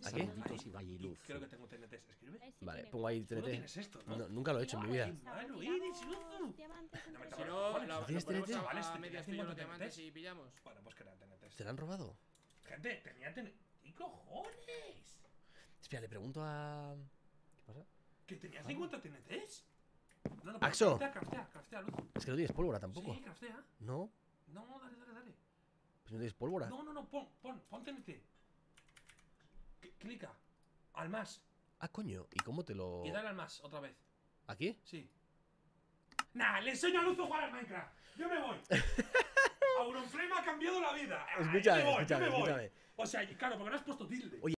¿Aquí? Saluditos, Ibai y Luz. Creo que tengo TNTs. ¿Escribe? Vale, pongo ahí Tú no TNT. tienes esto, ¿no? No, nunca lo he hecho en mi vida. Malo, Iris, Luzu. No me Si toques, no, cojones. lo ¿Tienes ponemos TNT? Chavales, a te medias tenía tú y yo 50 los diamantes TNTs. y pillamos. Bueno, pues que eran TNTs. ¿Se la han robado? Gente, tenía TNT. ¿Qué cojones? Espera, le pregunto a... ¿Qué pasa? ¿Que tenías 50 TNTs? No, no, Axo. craftea, Luz. Es que no tienes pólvora tampoco. Sí, craftea. No, No, dale. pues no tienes pólvora. No, pon TNT. Clica. Al más. Ah, coño, ¿y cómo te lo...? Y dale al más, otra vez. ¿Aquí? Sí. Nah, le enseño a Luz a jugar al Minecraft. Yo me voy. Auronflame ha cambiado la vida. Escúchame, Yo me voy. escúchame. O sea, claro, porque no has puesto tilde. Oye,